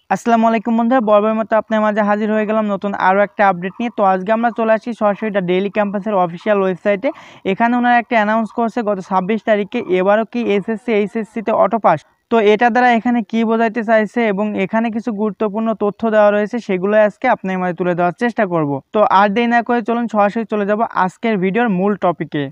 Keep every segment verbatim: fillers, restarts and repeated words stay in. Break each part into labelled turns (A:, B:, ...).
A: আসসালামু আলাইকুম বন্ধুরা, বরাবরের মতো আপনার মাঝে হাজির হয়ে গেলাম নতুন আরও একটা আপডেট নিয়ে। তো আজকে আমরা চলে আসছি সরাসরি এটা ডেইলি ক্যাম্পাসের অফিসিয়াল ওয়েবসাইটে। এখানে ওনারা একটা অ্যানাউন্স করছে গত ছাব্বিশ তারিখে এবারও কি এসএসসি এইচএসসিতে অটো পাস। তো এটা দ্বারা এখানে কি বোঝাইতে চাইছে এবং এখানে কিছু গুরুত্বপূর্ণ তথ্য দেওয়া রয়েছে, সেগুলো আজকে আপনার মাঝে তুলে দেওয়ার চেষ্টা করব। তো আর দেরি না করে চলুন সরাসরি চলে যাব আজকের ভিডিওর মূল টপিকে।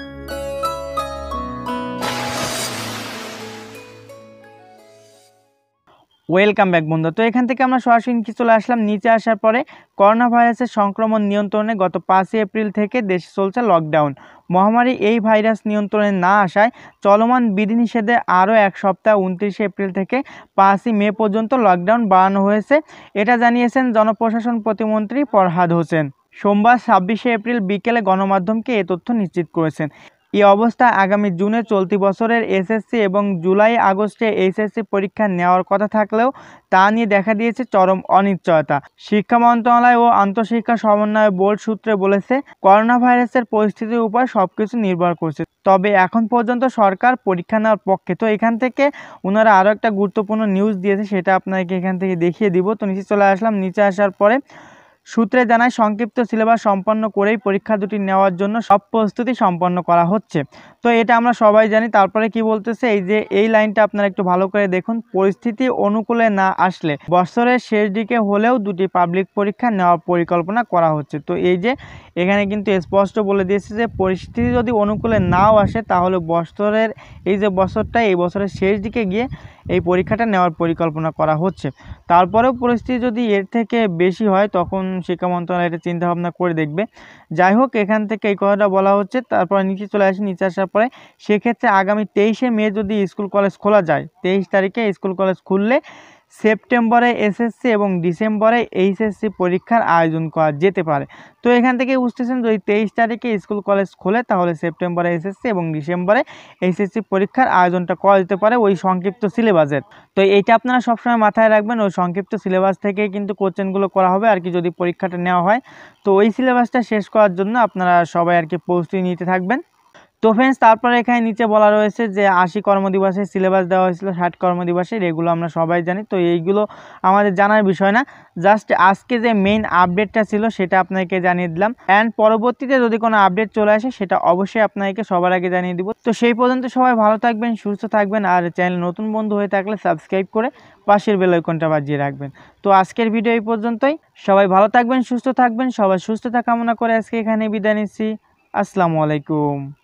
A: ওয়েলকাম ব্যাক বন্ধুরা। তো এখান থেকে আমরা সরাসরি নিচে চলে আসলাম। নিচে আসার পরে করোনা ভাইরাসের সংক্রমণ নিয়ন্ত্রণে গত পাঁচই এপ্রিল থেকে দেশে চলছে লকডাউন। মহামারী এই ভাইরাস নিয়ন্ত্রণে না আসায় চলমান বিধিনিষেধে আরও এক সপ্তাহ উনত্রিশে এপ্রিল থেকে পাঁচই মে পর্যন্ত লকডাউন বাড়ানো হয়েছে। এটা জানিয়েছেন জনপ্রশাসন প্রতিমন্ত্রী ফরহাদ হোসেন সোমবার ছাব্বিশে এপ্রিল বিকেলে গণমাধ্যমকে এ তথ্য নিশ্চিত করেছেন। এই অবস্থায় আগামী জুনে চলতি বছরের এসএসসি এবং জুলাই আগস্টে এইচএসসি পরীক্ষা নেওয়ার কথা থাকলেও তা নিয়ে দেখা দিয়েছে চরম অনিশ্চয়তা। শিক্ষা মন্ত্রণালয় ও আন্তঃশিক্ষা সমন্বয় বোর্ড সূত্রে বলেছে, করোনা ভাইরাসের পরিস্থিতির উপর সবকিছু নির্ভর করছে, তবে এখন পর্যন্ত সরকার পরীক্ষা নেওয়ার পক্ষে। তো এখান থেকে ওনারা আরও একটা গুরুত্বপূর্ণ নিউজ দিয়েছে, সেটা আপনাকে এখান থেকে দেখিয়ে দিব। তো নিচে চলে আসলাম। নিচে আসার পরে সূত্রে জানায়, সংক্ষিপ্ত সিলেবাস সম্পন্ন করেই পরীক্ষা দুটি নেওয়ার জন্য সব প্রস্তুতি সম্পন্ন করা হচ্ছে। তো এটা আমরা সবাই জানি। তারপরে কি বলতেছে, এই যে এই লাইনটা আপনারা একটু ভালো করে দেখুন। পরিস্থিতি অনুকূলে না আসলে বছরের শেষ দিকে হলেও দুটি পাবলিক পরীক্ষা নেওয়ার পরিকল্পনা করা হচ্ছে। তো এই যে এখানে কিন্তু স্পষ্ট বলে দিয়েছে যে পরিস্থিতি যদি অনুকূলে নাও আসে তাহলে বছরের এই যে বছরটা এই বছরের শেষ দিকে গিয়ে এই পরীক্ষাটা নেওয়ার পরিকল্পনা করা হচ্ছে। তারপরেও পরিস্থিতি যদি এর থেকে বেশি হয় তখন শিক্ষা মন্ত্রণালয় এটা চিন্তাভাবনা করে দেখবে। যাই হোক, এখান থেকে এই কথাটা বলা হচ্ছে। তারপর নিচে চলে আসি। নিচে আসার পরে সেক্ষেত্রে আগামী তেইশে মে যদি স্কুল কলেজ খোলা যায়, তেইশ তারিখে স্কুল কলেজ খুললে সেপ্টেম্বরে এসএসসি এবং ডিসেম্বরে এইচএসসি পরীক্ষার আয়োজন করা যেতে পারে। তো এখান থেকে বুঝতেছেন, যদি তেইশ তারিখে স্কুল কলেজ খোলে তাহলে সেপ্টেম্বরে এসএসসি এবং ডিসেম্বরে এইচএসসি পরীক্ষার আয়োজনটা করা যেতে পারে ওই সংক্ষিপ্ত সিলেবাসের। তো এইটা আপনারা সবসময় মাথায় রাখবেন, ওই সংক্ষিপ্ত সিলেবাস থেকে কিন্তু কোশ্চেনগুলো করা হবে আর কি যদি পরীক্ষাটা নেওয়া হয়। তো ওই সিলেবাসটা শেষ করার জন্য আপনারা সবাই আর কি প্রস্তুতি নিতে থাকবেন। তো ফ্রেন্ডস, তারপরে এখানে নিচে বলা রয়েছে যে আশি কর্মদিবসের সিলেবাস দেওয়া হয়েছিল ষাট কর্মদিবসের, এগুলো আমরা সবাই জানি। তো এইগুলো আমাদের জানার বিষয় না, জাস্ট আজকে যে মেইন আপডেটটা ছিল সেটা আপনাকে জানিয়ে দিলাম। অ্যান্ড পরবর্তীতে যদি কোনো আপডেট চলে আসে সেটা অবশ্যই আপনাকে সবার আগে জানিয়ে দিব। তো সেই পর্যন্ত সবাই ভালো থাকবেন, সুস্থ থাকবেন, আর চ্যানেল নতুন বন্ধু হয়ে থাকলে সাবস্ক্রাইব করে পাশের বেল আইকনটা বাজিয়ে রাখবেন। তো আজকের ভিডিও এই পর্যন্তই। সবাই ভালো থাকবেন, সুস্থ থাকবেন। সবাই সুস্থতা কামনা করে আজকে এখানে বিদায় নিচ্ছি। আসসালামু আলাইকুম।